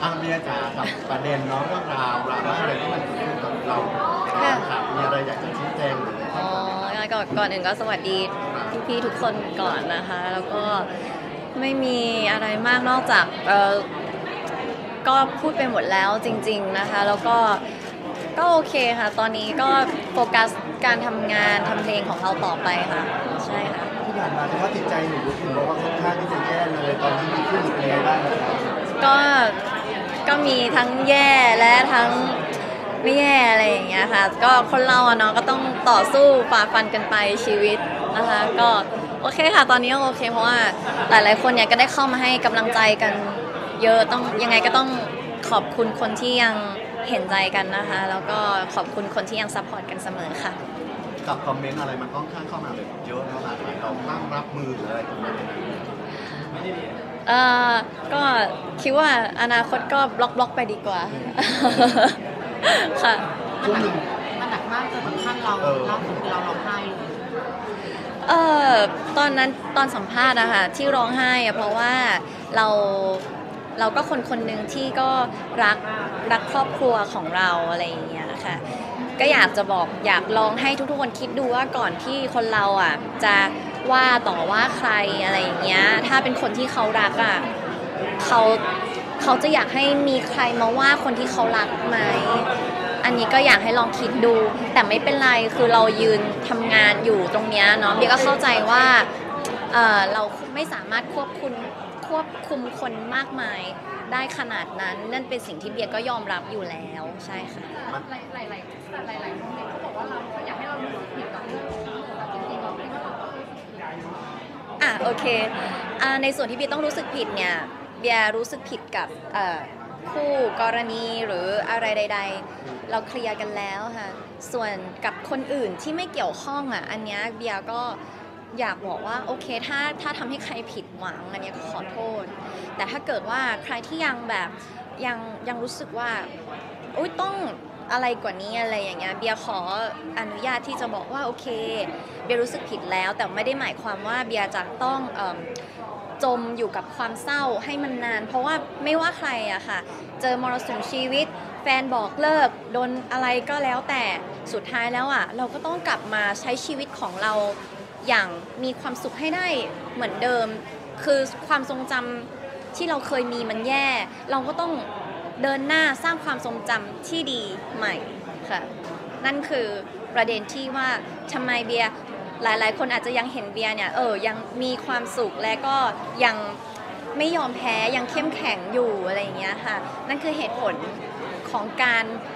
างเบียร์จ๋ากับประเด็นเนาะเรื่องราวดราม่าอะไรที่มันเกิดขึ้นกับเราค่ะมีอะไรอยากจะชี้แจงหรือก่อนอื่นก็สวัสดีพี่ๆทุกคนก่อนนะคะแล้วก็ไม่มีอะไรมากนอกจากก็พูดไปหมดแล้วจริงๆนะคะแล้วก็โอเคค่ะตอนนี้ก็โฟกัสการทำงานทำเพลงของเราต่อไปค่ะใช่ค่ะที่ผ่านมาสภาพจิตใจหนูถึงบอกว่าค่อนข้างที่จะแย่เลยตอนนี้ดีขึ้นหรือเป็นยังไงบ้างก็มีทั้งแย่และทั้งไม่แย่อะไรอย่างเงี้ยค่ะก็คนเราเนาะก็ต้องต่อสู้ฝ่าฟันกันไปชีวิตนะคะก็โอเคค่ะตอนนี้ก็โอเคเพราะว่าหลายๆคนเนี่ยก็ได้เข้ามาให้กำลังใจกันเยอะต้องยังไงก็ต้องขอบคุณคนที่ยังเห็นใจกันนะคะแล้วก็ขอบคุณคนที่ยังซัพพอร์ตกันเสมอค่ะกับคอมเมนต์อะไรมันค่อนข้างเข้ามาแบบเยอะเท่าไหร่เราตั้งรับมือหรืออะไรกันก็คิดว่าอนาคตก็บล็อกไปดีกว่าค่ะมันหนักมากจนถึงขั้นเราร้องไห้ตอนนั้นตอนสัมภาษณ์นะคะที่ร้องไห้เพราะว่าเราก็คนหนึ่งที่ก็รักครอบครัวของเราอะไรอย่างเงี้ยค่ะก็อยากลองให้ทุกๆคนคิดดูว่าก่อนที่คนเราจะว่าต่อว่าใครอะไรอย่างเงี้ยถ้าเป็นคนที่เขารักเขาจะอยากให้มีใครมาว่าคนที่เขารักไหมอันนี้ก็อยากให้ลองคิดดูแต่ไม่เป็นไรคือเรายืนทำงานอยู่ตรงเนี้ยเนาะเบียก็เข้าใจว่าเราไม่สามารถควบคุมคนมากมายได้ขนาดนั้นนั่นเป็นสิ่งที่เบียก็ยอมรับอยู่แล้วใช่ค่ะหลายๆคนเขาบอกว่าเราอยากให้เรารู้สึกผิดกับเรื่องแต่จริงๆเราไม่ได้ว่าเราโอเคในส่วนที่เบียต้องรู้สึกผิดเนี่ยเบียรู้สึกผิดกับคู่กรณีหรืออะไรใดๆเราเคลียร์กันแล้วค่ะส่วนกับคนอื่นที่ไม่เกี่ยวข้องอันนี้เบียก็อยากบอกว่าโอเคถ้าทำให้ใครผิดหวังอันนี้ก็ขอโทษแต่ถ้าเกิดว่าใครที่ยังแบบยังรู้สึกว่าอุ๊ยต้องอะไรกว่านี้อะไรอย่างเงี้ยเบียขออนุญาตที่จะบอกว่าโอเคเบียรู้สึกผิดแล้วแต่ไม่ได้หมายความว่าเบียจะต้องจมอยู่กับความเศร้าให้มันนานเพราะว่าไม่ว่าใครอะค่ะเจอมรสุมชีวิตแฟนบอกเลิกโดนอะไรก็แล้วแต่สุดท้ายแล้วเราก็ต้องกลับมาใช้ชีวิตของเราอย่างมีความสุขให้ได้เหมือนเดิมคือความทรงจำที่เราเคยมีมันแย่เราก็ต้องเดินหน้าสร้างความทรงจำที่ดีใหม่ค่ะนั่นคือประเด็นที่ว่าทำไมเบียร์หลายๆคนอาจจะยังเห็นเบียร์เนี่ยยังมีความสุขและก็ยังไม่ยอมแพ้ยังเข้มแข็งอยู่อะไรอย่างเงี้ยค่ะนั่นคือเหตุผลของการ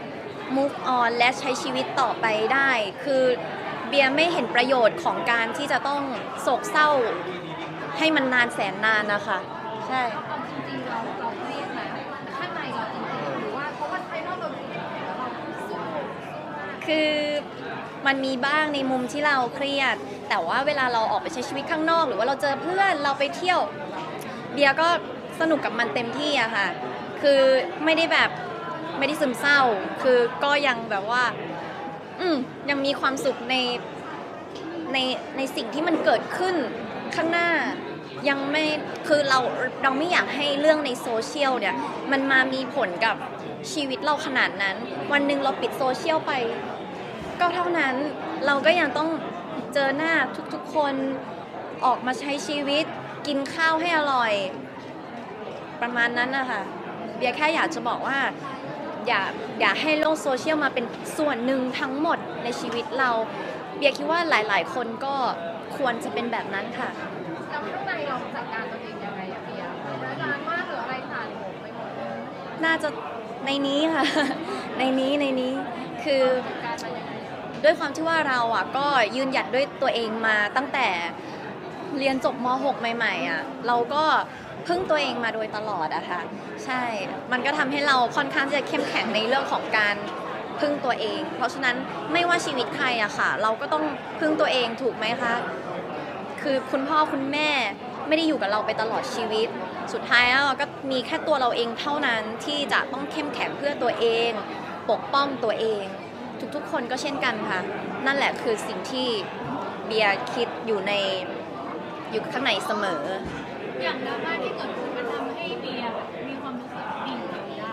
move on และใช้ชีวิตต่อไปได้คือเบียร์ไม่เห็นประโยชน์ของการที่จะต้องโศกเศร้าให้มันนานแสนนานนะคะใช่จริงๆเราเครียดนะข้างในเราจริงๆหรือว่าเพราะว่าภายนอกเราสู้คือมันมีบ้างในมุมที่เราเครียดแต่ว่าเวลาเราออกไปใช้ชีวิตข้างนอกหรือว่าเราเจอเพื่อนเราไปเที่ยวเบียร์ก็สนุกกับมันเต็มที่อะค่ะคือไม่ได้ซึมเศร้าคือก็ยังแบบว่ายังมีความสุขในสิ่งที่มันเกิดขึ้นข้างหน้ายังไม่คือเราไม่อยากให้เรื่องในโซเชียลเนี่ยมันมามีผลกับชีวิตเราขนาดนั้นวันหนึ่งเราปิดโซเชียลไปก็เท่านั้นเราก็ยังต้องเจอหน้าทุกๆคนออกมาใช้ชีวิตกินข้าวให้อร่อยประมาณนั้นนะคะเบียร์แค่อยากจะบอกว่าอย่าให้โลกโซเชียลมาเป็นส่วนหนึ่งทั้งหมดในชีวิตเราเบียร์คิดว่าหลายๆคนก็ควรจะเป็นแบบนั้นค่ะเราข้างในเราจัดการตัวเองยังไงเบียร์ร้านมากหรืออะไรผ่านโหมไปหมดน่าจะในนี้ค่ะในนี้คือด้วยความที่ว่าเราก็ยืนหยัดด้วยตัวเองมาตั้งแต่เรียนจบม.6 ใหม่ๆเราก็พึ่งตัวเองมาโดยตลอดอะค่ะใช่มันก็ทำให้เราค่อนข้างจะเข้มแข็งในเรื่องของการพึ่งตัวเองเพราะฉะนั้นไม่ว่าชีวิตใครอะค่ะเราก็ต้องพึ่งตัวเองถูกไหมคะคือคุณพ่อคุณแม่ไม่ได้อยู่กับเราไปตลอดชีวิตสุดท้ายแล้วก็มีแค่ตัวเราเองเท่านั้นที่จะต้องเข้มแข็งเพื่อตัวเองปกป้องตัวเองทุกๆคนก็เช่นกันค่ะนั่นแหละคือสิ่งที่เบียร์คิดอยู่ข้างในเสมออย่างดราม่าที่เกิดขึ้นมันทำให้เบียร์มีความรู้สึกดิ่งได้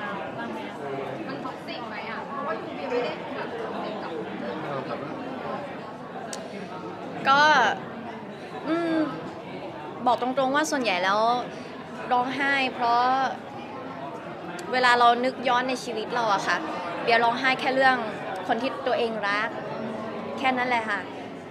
บอกตรงๆว่าส่วนใหญ่แล้วร้องไห้ เพราะเวลาเรานึกย้อนในชีวิตเราอะค่ะเบียร์ร้องไห้แค่เรื่องคนที่ตัวเองรักแค่นั้นแหละค่ะ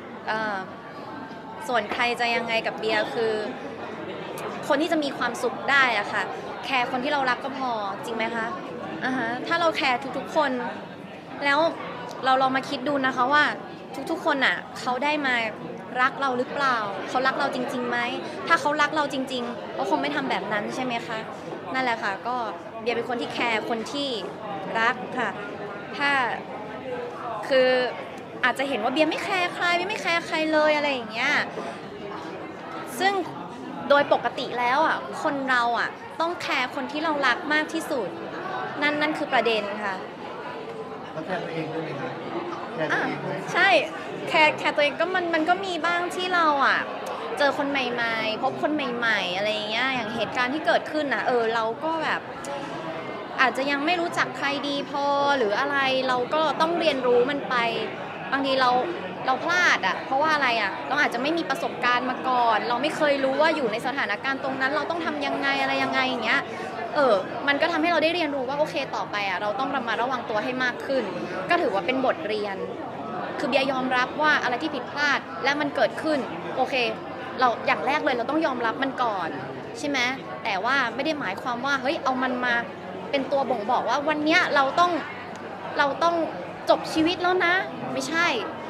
ส่วนใครจะยังไงกับเบียร์คือคนที่จะมีความสุขได้อะค่ะแคร์คนที่เรารักก็พอจริงไหมคะถ้าเราแคร์ทุกๆคนแล้วเราลองมาคิดดูนะคะว่าทุกๆคนอะเขาได้มารักเราหรือเปล่าเขารักเราจริงๆไหมถ้าเขารักเราจริงๆเขาคงไม่ทำแบบนั้นใช่ไหมคะนั่นแหละค่ะก็เบียร์เป็นคนที่แคร์คนที่รักค่ะถ้าคืออาจจะเห็นว่าเบียร์ไม่แคร์ใครไม่แคร์ใครเลยอะไรอย่างเงี้ยซึ่งโดยปกติแล้วอ่ะคนเราอ่ะต้องแคร์คนที่เรารักมากที่สุดนั่นคือประเด็นค่ะแล้วแค่ตัวเองด้วยไหมคะแค่ตัวเองไหมใช่แคร์ตัวเองก็มันก็มีบ้างที่เราอ่ะเจอคนใหม่ๆพบคนใหม่ๆอะไรอย่างเงี้ยอย่างเหตุการณ์ที่เกิดขึ้นอ่ะเราก็แบบอาจจะยังไม่รู้จักใครดีพอหรืออะไรเราก็ต้องเรียนรู้มันไปบางทีเราพลาดอ่ะเพราะว่าอะไรอ่ะเราอาจจะไม่มีประสบการณ์มาก่อนเราไม่เคยรู้ว่าอยู่ในสถานการณ์ตรงนั้นเราต้องทำยังไงอะไรยังไงอย่างเงี้ยมันก็ทำให้เราได้เรียนรู้ว่าโอเคต่อไปอ่ะเราต้องระมัดระวังตัวให้มากขึ้นก็ถือว่าเป็นบทเรียนคือเบียร์ยอมรับว่าอะไรที่ผิดพลาดและมันเกิดขึ้นโอเคเราอย่างแรกเลยเราต้องยอมรับมันก่อนใช่ไหมแต่ว่าไม่ได้หมายความว่าเฮ้ยเอามันมาเป็นตัวบ่งบอกว่าวันเนี้ยเราต้องจบชีวิตแล้วนะไม่ใช่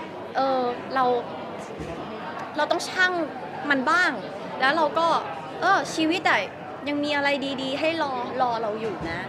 เราต้องชั่งมันบ้างแล้วเราก็ชีวิตอะยังมีอะไรดีๆให้รอเราอยู่นะ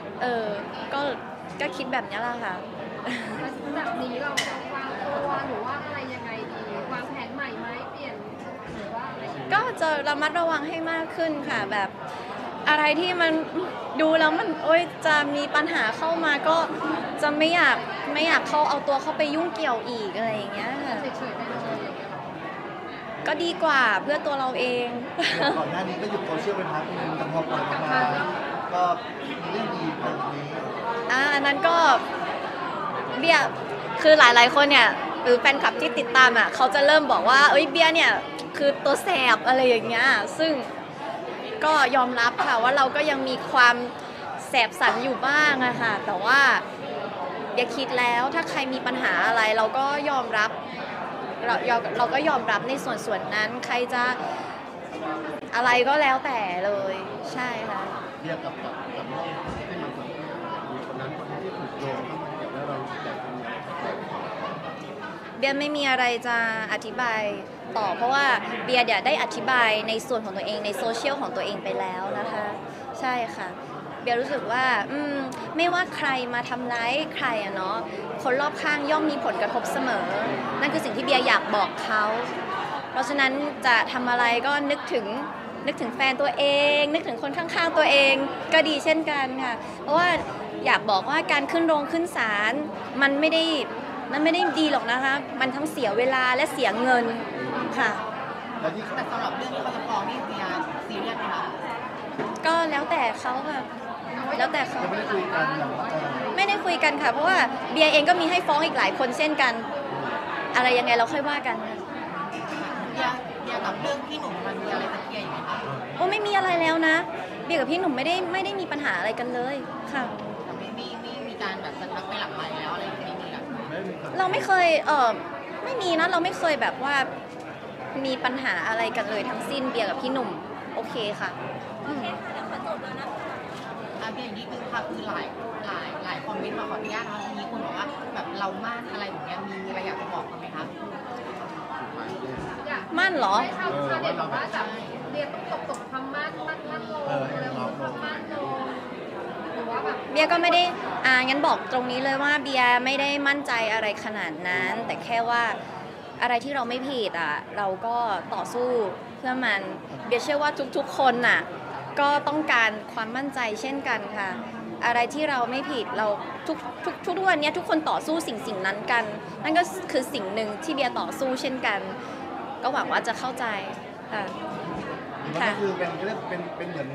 ก็คิดแบบนี้แหละค่ะแบบนี้เราจะวางตัวหรือว่าอะไรยังไงดีวางแผนใหม่ไหมเปลี่ยนหรือว่าอะไรก็จะระมัดระวังให้มากขึ้นค่ะแบบอะไรที่มันดูแล้วมันจะมีปัญหาเข้ามาก็จะไม่อยากเอาตัวเข้าไปยุ่งเกี่ยวอีกอะไรอย่างเงี้ยเฉยๆไปเลยก็ดีกว่าเพื่อตัวเราเองก่อนหน้านี้ก็หยุดโซเชียลไปพักนึงแต่พอปล่อยมาก็มีเรื่องดีแบบนี้อันนั้นก็เบียร์คือหลายๆคนเนี่ยหรือแฟนคลับที่ติดตามอ่ะเขาจะเริ่มบอกว่าเบียร์เนี่ยคือตัวแสบอะไรอย่างเงี้ยซึ่งก็ยอมรับค่ะว่าเราก็ยังมีความแสบสันอยู่บ้างอะค่ะแต่ว่าอย่าคิดแล้วถ้าใครมีปัญหาอะไรเราก็ยอมรับเราก็ยอมรับในส่วนนั้นใครจะอะไรก็แล้วแต่เลยใช่ค่ะเรียกกับที่มันมีคนนั้นคนที่ถูกโยงเข้ามาเกี่ยวแล้วเราอยากทำอย่างไรเบียร์ไม่มีอะไรจะอธิบายต่อเพราะว่าเบียร์ได้อธิบายในส่วนของตัวเองในโซเชียลของตัวเองไปแล้วนะคะใช่ค่ะเบียร์รู้สึกว่าไม่ว่าใครมาทำร้ายใครอะเนาะคนรอบข้างย่อมมีผลกระทบเสมอนั่นคือสิ่งที่เบียร์อยากบอกเขาเพราะฉะนั้นจะทำอะไรก็นึกถึงแฟนตัวเองนึกถึงคนข้างๆตัวเองก็ดีเช่นกันค่ะเพราะว่าอยากบอกว่าการขึ้นศาลมันไม่ได้ดีหรอกนะคะมันทั้งเสียเวลาและเสียเงินค่ะแต่สำหรับเรื่องที่เขาจะฟ้องนี่ซีเรียสไหมคะก็แล้วแต่เขาค่ะแล้วแต่เขาไม่ได้คุยกันไม่ได้คุยกันค่ะเพราะว่าเบียร์เองก็มีให้ฟ้องอีกหลายคนเช่นกันอะไรยังไงเราค่อยว่ากันเบียร์กับเรื่องพี่หนุ่มมันมีอะไรจะเคลียร์อยู่ไหมคะไม่มีอะไรแล้วนะเบียร์กับพี่หนุ่มไม่ได้มีปัญหาอะไรกันเลยค่ะไม่มีการแบบจะทักไปหลังไมค์แล้วอะไรอย่างนี้มีหรอเราไม่เคยไม่มีนะเราไม่เคยแบบว่ามีปัญหาอะไรกันเลยทั้งสิ้นเบียร์กับพี่หนุ่มโอเคค่ะโอเคค่ะเดี๋ยวขอจบแล้วนะคะเบียร์นิดนึงค่ะคือหลายคอมเมนต์มาขออนุญาตนะคะมีคนบอกว่าแบบเรามั่นอะไรอย่างเงี้ยมีอะไรอยากจะบอกไหมคะมั่นเหรอชาวเน็ตบอกว่าแบบเบียร์ต้องตกความมั่นลงความมั่นลงเบียร์ก็ไม่ได้งั้นบอกตรงนี้เลยว่าเบียร์ไม่ได้มั่นใจอะไรขนาดนั้นแต่แค่ว่าอะไรที่เราไม่ผิดเราก็ต่อสู้เพื่อมันเบียร์เชื่อว่าทุกๆคนก็ต้องการความมั่นใจเช่นกันค่ะอะไรที่เราไม่ผิดเราทุกวันนี้ทุกคนต่อสู้สิ่งนั้นกันนั่นก็คือสิ่งหนึ่งที่เบียร์ต่อสู้เช่นกันก็หวังว่าจะเข้าใจค่ะก็คือเป็นเหมือน